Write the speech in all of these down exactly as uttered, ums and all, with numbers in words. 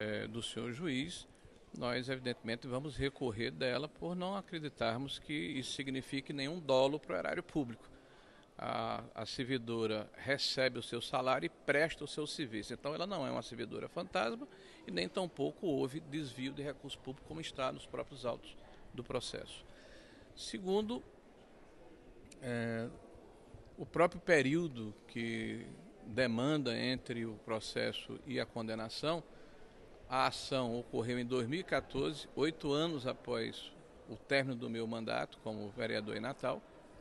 é, do senhor juiz, nós evidentemente vamos recorrer dela por não acreditarmos que isso signifique nenhum dolo para o erário público. A, a servidora recebe o seu salário e presta o seu serviço. Então ela não é uma servidora fantasma e nem tampouco houve desvio de recurso público como está nos próprios autos do processo. Segundo, é, o próprio período que demanda entre o processo e a condenação, a ação ocorreu em dois mil e quatorze, oito anos após o término do meu mandato como vereador em Natal,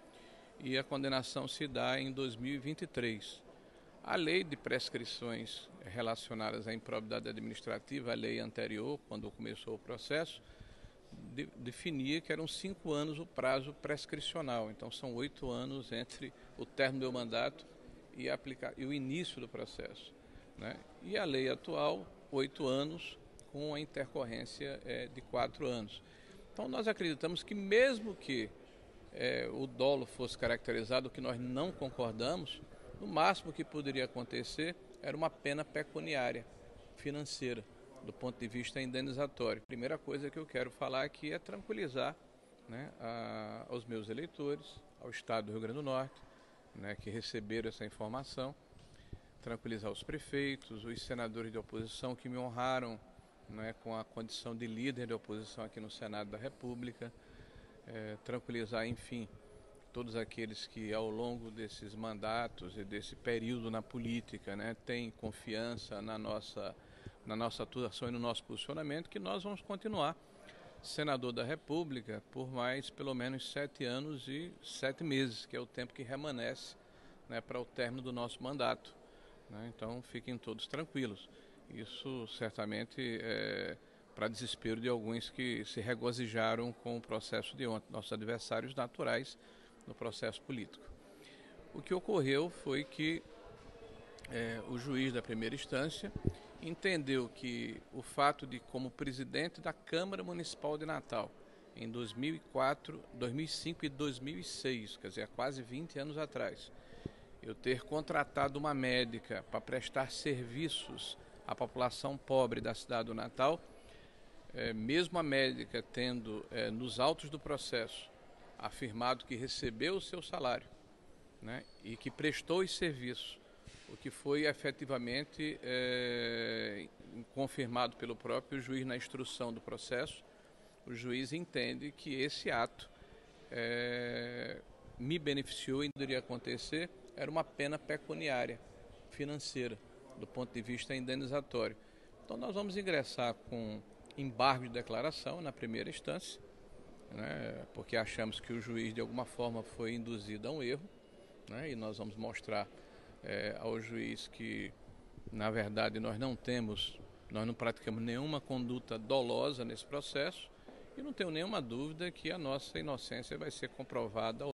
e a condenação se dá em dois mil e vinte e três. A lei de prescrições relacionadas à improbidade administrativa, a lei anterior, quando começou o processo, de, definia que eram cinco anos o prazo prescricional. Então são oito anos entre o término do meu mandato e, aplicar, e o início do processo, né? E a lei atual, oito anos, com a intercorrência é, de quatro anos. Então nós acreditamos que mesmo que É, o dolo fosse caracterizado, o que nós não concordamos, no máximo que poderia acontecer era uma pena pecuniária, financeira, do ponto de vista indenizatório. A primeira coisa que eu quero falar aqui é tranquilizar, né, a, aos meus eleitores, ao Estado do Rio Grande do Norte, né, que receberam essa informação, tranquilizar os prefeitos, os senadores de oposição que me honraram, né, com a condição de líder de oposição aqui no Senado da República. É, tranquilizar, enfim, todos aqueles que ao longo desses mandatos e desse período na política, né, têm confiança na nossa, na nossa atuação e no nosso posicionamento, que nós vamos continuar senador da República por mais pelo menos sete anos e sete meses, que é o tempo que remanesce, né, para o término do nosso mandato, né? Então fiquem todos tranquilos. Isso certamente é para desespero de alguns que se regozijaram com o processo de ontem, nossos adversários naturais no processo político. O que ocorreu foi que é, o juiz da primeira instância entendeu que o fato de, como presidente da Câmara Municipal de Natal, em dois mil e quatro, dois mil e cinco e dois mil e seis, quer dizer, há quase vinte anos atrás, eu ter contratado uma médica para prestar serviços à população pobre da cidade do Natal, É, mesmo a médica tendo, é, nos autos do processo, afirmado que recebeu o seu salário, né, e que prestou os serviços, o que foi efetivamente é, confirmado pelo próprio juiz na instrução do processo, o juiz entende que esse ato é, me beneficiou e poderia acontecer, era uma pena pecuniária, financeira, do ponto de vista indenizatório. Então nós vamos ingressar com embargo de declaração na primeira instância, né, porque achamos que o juiz de alguma forma foi induzido a um erro, né, e nós vamos mostrar é, ao juiz que na verdade nós não temos, nós não praticamos nenhuma conduta dolosa nesse processo e não tenho nenhuma dúvida que a nossa inocência vai ser comprovada